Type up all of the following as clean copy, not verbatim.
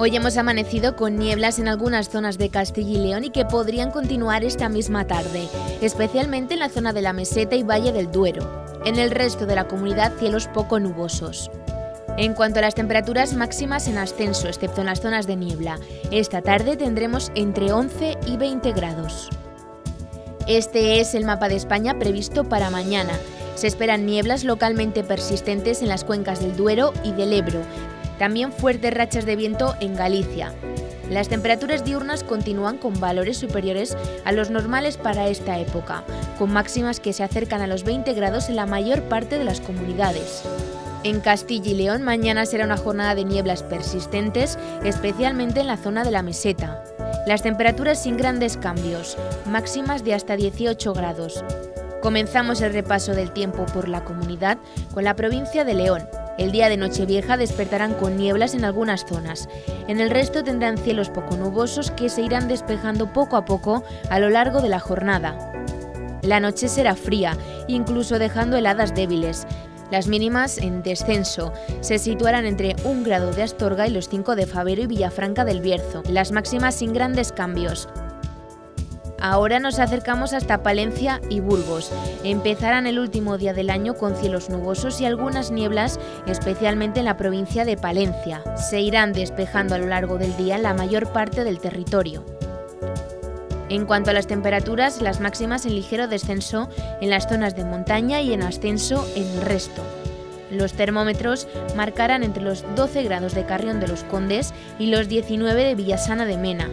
Hoy hemos amanecido con nieblas en algunas zonas de Castilla y León y que podrían continuar esta misma tarde, especialmente en la zona de la Meseta y Valle del Duero. En el resto de la comunidad, cielos poco nubosos. En cuanto a las temperaturas máximas en ascenso, excepto en las zonas de niebla, esta tarde tendremos entre 11 y 20 grados. Este es el mapa de España previsto para mañana. Se esperan nieblas localmente persistentes en las cuencas del Duero y del Ebro. También fuertes rachas de viento en Galicia. Las temperaturas diurnas continúan con valores superiores a los normales para esta época, con máximas que se acercan a los 20 grados en la mayor parte de las comunidades. En Castilla y León mañana será una jornada de nieblas persistentes, especialmente en la zona de la Meseta. Las temperaturas sin grandes cambios, máximas de hasta 18 grados. Comenzamos el repaso del tiempo por la comunidad con la provincia de León. El día de Nochevieja despertarán con nieblas en algunas zonas. En el resto tendrán cielos poco nubosos que se irán despejando poco a poco a lo largo de la jornada. La noche será fría, incluso dejando heladas débiles. Las mínimas en descenso se situarán entre 1 grado de Astorga y los 5 de Fabero y Villafranca del Bierzo. Las máximas sin grandes cambios. Ahora nos acercamos hasta Palencia y Burgos. Empezarán el último día del año con cielos nubosos y algunas nieblas, especialmente en la provincia de Palencia. Se irán despejando a lo largo del día en la mayor parte del territorio. En cuanto a las temperaturas, las máximas en ligero descenso en las zonas de montaña y en ascenso en el resto. Los termómetros marcarán entre los 12 grados de Carrión de los Condes y los 19 de Villasana de Mena.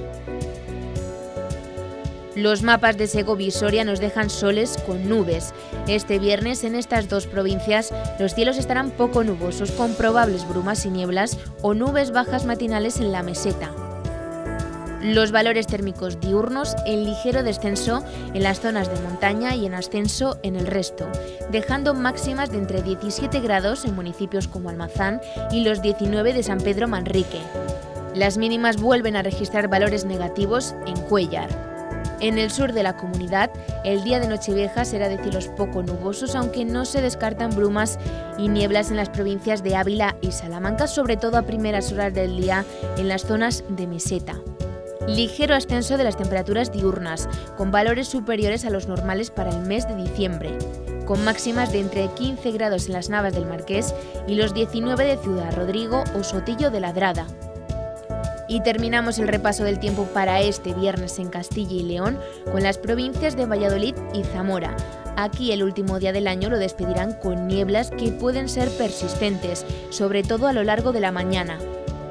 Los mapas de Segovia y Soria nos dejan soles con nubes. Este viernes en estas dos provincias los cielos estarán poco nubosos con probables brumas y nieblas o nubes bajas matinales en la Meseta. Los valores térmicos diurnos en ligero descenso en las zonas de montaña y en ascenso en el resto, dejando máximas de entre 17 grados en municipios como Almazán y los 19 de San Pedro Manrique. Las mínimas vuelven a registrar valores negativos en Cuéllar. En el sur de la comunidad, el día de Nochevieja será de cielos poco nubosos, aunque no se descartan brumas y nieblas en las provincias de Ávila y Salamanca, sobre todo a primeras horas del día en las zonas de Meseta. Ligero ascenso de las temperaturas diurnas, con valores superiores a los normales para el mes de diciembre, con máximas de entre 15 grados en las Navas del Marqués y los 19 de Ciudad Rodrigo o Sotillo de Ladrada. Y terminamos el repaso del tiempo para este viernes en Castilla y León con las provincias de Valladolid y Zamora. Aquí el último día del año lo despedirán con nieblas que pueden ser persistentes, sobre todo a lo largo de la mañana.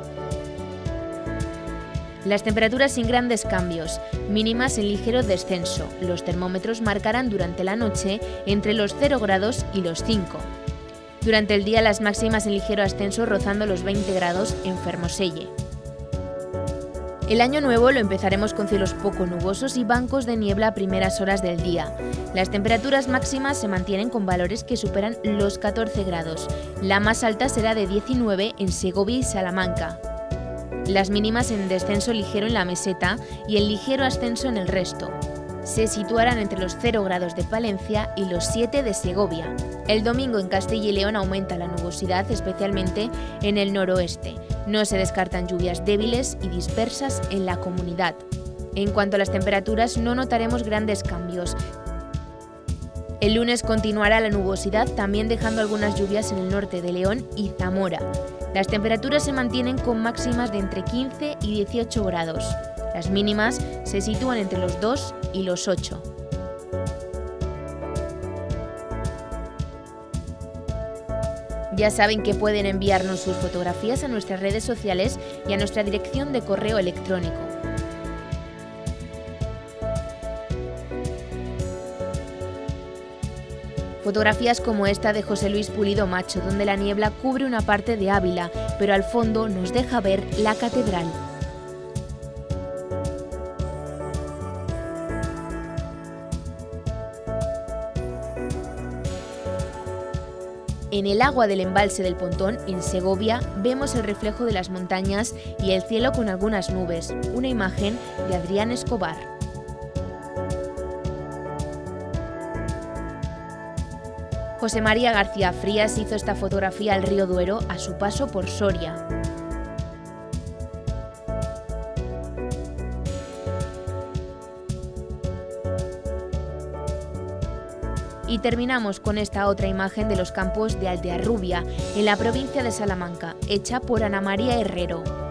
Las temperaturas sin grandes cambios, mínimas en ligero descenso. Los termómetros marcarán durante la noche entre los 0 grados y los 5. Durante el día las máximas en ligero ascenso rozando los 20 grados en Fermoselle. El año nuevo lo empezaremos con cielos poco nubosos y bancos de niebla a primeras horas del día. Las temperaturas máximas se mantienen con valores que superan los 14 grados. La más alta será de 19 en Segovia y Salamanca. Las mínimas en descenso ligero en la Meseta y en ligero ascenso en el resto. Se situarán entre los 0 grados de Palencia y los 7 de Segovia. El domingo en Castilla y León aumenta la nubosidad, especialmente en el noroeste. No se descartan lluvias débiles y dispersas en la comunidad. En cuanto a las temperaturas, no notaremos grandes cambios. El lunes continuará la nubosidad, también dejando algunas lluvias en el norte de León y Zamora. Las temperaturas se mantienen con máximas de entre 15 y 18 grados. Las mínimas se sitúan entre los 2 y los 8. Ya saben que pueden enviarnos sus fotografías a nuestras redes sociales y a nuestra dirección de correo electrónico. Fotografías como esta de José Luis Pulido Macho, donde la niebla cubre una parte de Ávila, pero al fondo nos deja ver la catedral. En el agua del embalse del Pontón, en Segovia, vemos el reflejo de las montañas y el cielo con algunas nubes, una imagen de Adrián Escobar. José María García Frías hizo esta fotografía al río Duero a su paso por Soria. Y terminamos con esta otra imagen de los campos de Aldearrubia, en la provincia de Salamanca, hecha por Ana María Herrero.